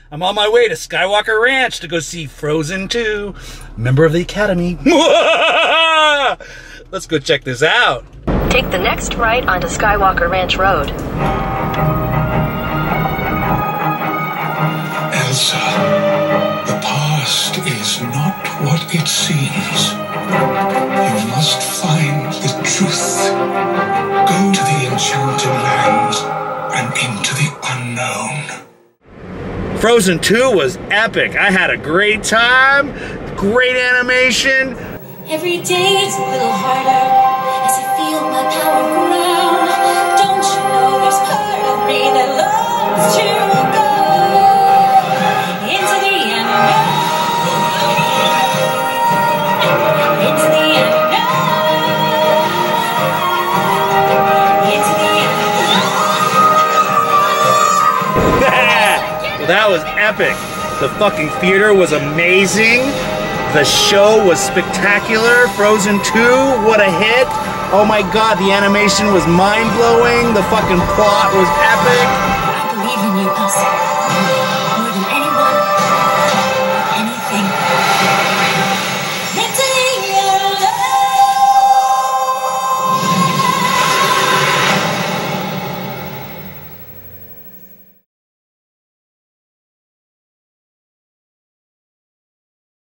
I'm on my way to Skywalker Ranch to go see Frozen 2, member of the Academy. Let's go check this out. Take the next right onto Skywalker Ranch Road. Elsa, the past is not what it seems. You must find the truth. Go to the enchanted lands and into the unknown. Frozen 2 was epic. I had a great time. Great animation. Every day it's a little harder as I feel my power ground. Don't you know there's part of me that loves to go into the unknown. Into the unknown. Into the unknown. Well, that was epic. The fucking theater was amazing. The show was spectacular. Frozen 2, what a hit. Oh my god, the animation was mind-blowing. The fucking plot was epic. I believe in you, Elsa.